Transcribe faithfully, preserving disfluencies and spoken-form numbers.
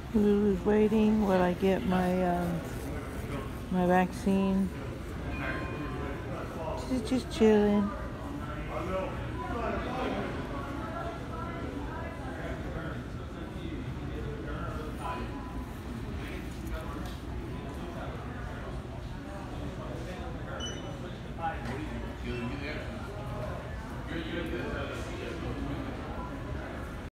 Lulu's waiting while I get my um, my vaccine. She's just chilling.